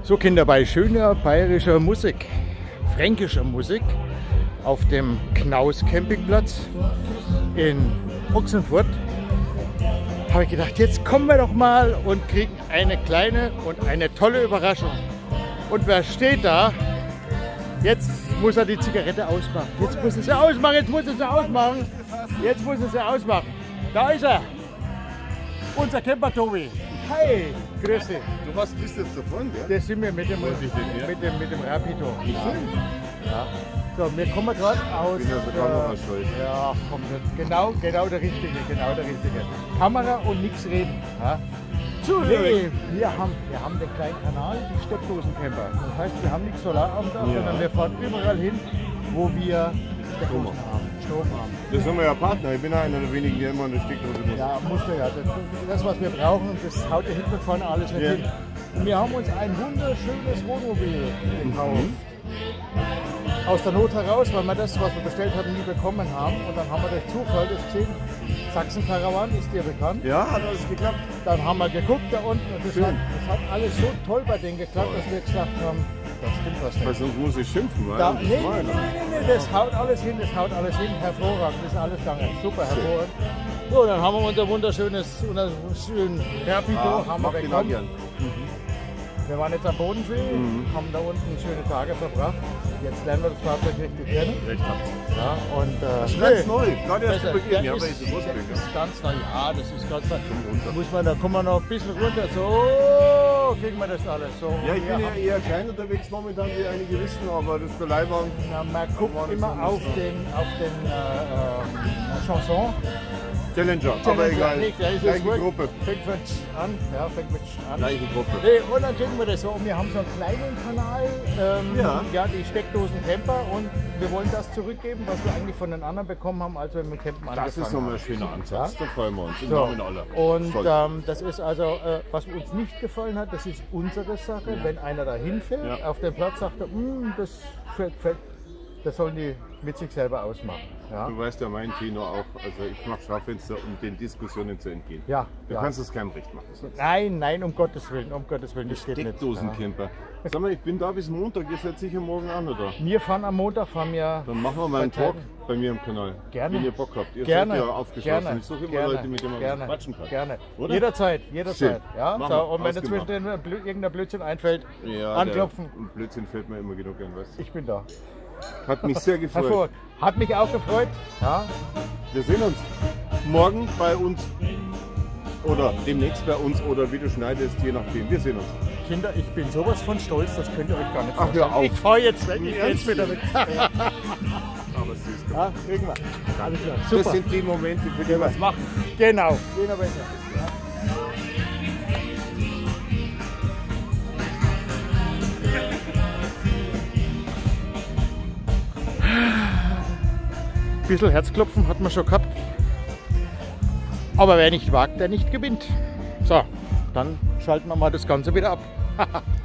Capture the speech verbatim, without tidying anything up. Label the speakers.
Speaker 1: So Kinder, bei schöner bayerischer Musik, fränkischer Musik auf dem Knaus Campingplatz in Ochsenfurt habe ich gedacht, jetzt kommen wir doch mal und kriegen eine kleine und eine tolle Überraschung. Und wer steht da? Jetzt muss er die Zigarette ausmachen. Jetzt muss er sie ausmachen, jetzt muss er sie ausmachen. Jetzt muss er sie ausmachen. Da ist er. Unser Camper Tobi. Hi, grüß dich.
Speaker 2: Du warst bist jetzt davon, gell?
Speaker 1: Das sind wir mit dem, mit dem, mit dem Rapido. Ja. Ja. So, wir kommen gerade aus.
Speaker 2: Ich bin ja sogar noch mal schuld.
Speaker 1: Ja, komm, genau, genau der Richtige, genau der Richtige. Kamera und nichts reden. Ja. Nee, wir haben, wir haben den kleinen Kanal, die Steckdosencamper. Das heißt, wir haben nichts Solaramt da, ja, sondern wir fahren überall hin, wo wir Strom haben. Strom haben.
Speaker 2: Das sind wir ja Partner. Ich bin ja einer der wenigen, die immer eine Steckdose muss.
Speaker 1: Ja, musst du ja. Das, das, was wir brauchen, das haut der hinten vorne alles nicht, ja, hin. Und wir haben uns ein wunderschönes Wohnmobil gekauft. Mhm. Aus der Not heraus, weil wir das, was wir bestellt hatten, nie bekommen haben. Und dann haben wir durch Zufall das gesehen. Sachsen-Karawan ist dir bekannt.
Speaker 2: Ja, hat alles geklappt.
Speaker 1: Dann haben wir geguckt da unten und das hat, das hat alles so toll bei denen geklappt, dass wir gesagt haben, das stimmt was nicht.
Speaker 2: Weil sonst muss ich schimpfen, weil
Speaker 1: da, nee, nee, nee, nee, nee, das haut alles hin, das haut alles hin, hervorragend, das ist alles gegangen, super, hervorragend. So, dann haben wir unser wunderschönes, unser schönen Rapido,
Speaker 2: ah,
Speaker 1: haben wir bekommen. Wir waren jetzt am Bodensee, mhm, haben da unten schöne Tage verbracht. Jetzt lernen wir das Fahrzeug richtig kennen.
Speaker 2: Recht habt.
Speaker 1: Ja, und, äh,
Speaker 2: das ist ganz nee, neu, gerade erst
Speaker 1: das,
Speaker 2: Beginn. Ja,
Speaker 1: ist, das ist ganz neu, ja, das ist ganz neu. Da muss man, da kommen wir noch ein bisschen runter, so kriegen wir das alles. So,
Speaker 2: ja, ich bin ja eher klein unterwegs momentan, wie einige wissen, aber das ist der Leihwagen.
Speaker 1: Ja, man guckt immer auf den, auf den äh, äh, Chanson.
Speaker 2: Challenger,
Speaker 1: Challenger,
Speaker 2: aber egal.
Speaker 1: Nicht,
Speaker 2: gleiche Gruppe.
Speaker 1: Fängt mit an, ja, fängt mit an.
Speaker 2: Gleiche Gruppe.
Speaker 1: Nee, und dann kriegen wir das so. Und wir haben so einen kleinen Kanal, ähm,
Speaker 2: ja.
Speaker 1: ja, die Steckdosen Camper. Und wir wollen das zurückgeben, was wir eigentlich von den anderen bekommen haben, als wir mit Campen angefangen haben.
Speaker 2: Das ist nochmal ein schöner Ansatz, ja? Da freuen wir uns.
Speaker 1: So. Und ähm, das ist also, äh, was uns nicht gefallen hat, das ist unsere Sache. Ja. Wenn einer da hinfällt, ja, auf den Platz sagt er, das fällt, das sollen die mit sich selber ausmachen. Ja.
Speaker 2: Du weißt ja mein Tino auch, also ich mache Schaufenster, um den Diskussionen zu entgehen.
Speaker 1: Ja,
Speaker 2: du
Speaker 1: ja.
Speaker 2: kannst es keinem recht machen. Sonst.
Speaker 1: Nein, nein, um Gottes Willen, um Gottes Willen, das geht nicht.
Speaker 2: Steckdosencamper. Ja. Sag mal, ich bin da bis Montag, ihr seid sicher morgen an, oder?
Speaker 1: Wir fahren am Montag, fahren wir...
Speaker 2: Dann machen wir mal einen Talk bei mir im Kanal.
Speaker 1: Gerne.
Speaker 2: Wenn ihr Bock habt. Ihr
Speaker 1: gerne.
Speaker 2: seid ja aufgeschlossen.
Speaker 1: Gerne.
Speaker 2: Ich suche immer
Speaker 1: gerne.
Speaker 2: Leute, mit denen man
Speaker 1: gerne.
Speaker 2: quatschen kann.
Speaker 1: Gerne.
Speaker 2: Oder?
Speaker 1: Jederzeit, jederzeit. Ja? So, und wenn
Speaker 2: Ausgemacht.
Speaker 1: dazwischen irgendein Blödsinn einfällt,
Speaker 2: ja,
Speaker 1: anklopfen.
Speaker 2: Blödsinn fällt mir immer genug ein, weißt du?
Speaker 1: Ich bin da.
Speaker 2: Hat mich sehr gefreut.
Speaker 1: Hat mich auch gefreut. Ja.
Speaker 2: Wir sehen uns morgen bei uns oder demnächst bei uns oder wie du schneidest, je nachdem. Wir sehen uns.
Speaker 1: Kinder, ich bin sowas von stolz, das könnt ihr euch gar nicht
Speaker 2: Ach, hör auf.
Speaker 1: Ich fahr jetzt weg, ich jetzt wieder weg.
Speaker 2: Aber süß.
Speaker 1: Ja, kriegen wir. Alles klar.
Speaker 2: Super. Das sind die Momente, für die wir was machen.
Speaker 1: Genau. Genau. Ein bisschen Herzklopfen hat man schon gehabt. Aber wer nicht wagt, der nicht gewinnt. So, dann schalten wir mal das Ganze wieder ab.